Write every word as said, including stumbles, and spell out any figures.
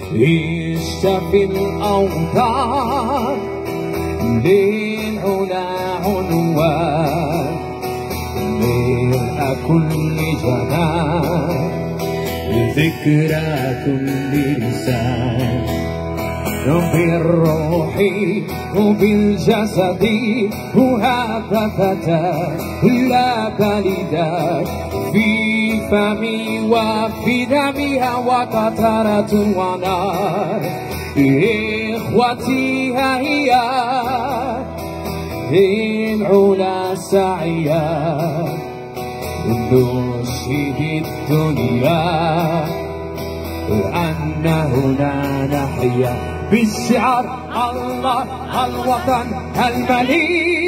اشتفي الأوطان للعلا عنوان ملء كل جنان ذكرى كل لسان بالروح وبالجسد وهذا فتى لا بلدا في فمي وفي دمها وقطرة ونار إخوتي ها هي العلا سعيا نشهد الدنيا أن هنا نحيا بالشعار الله الوطن المليء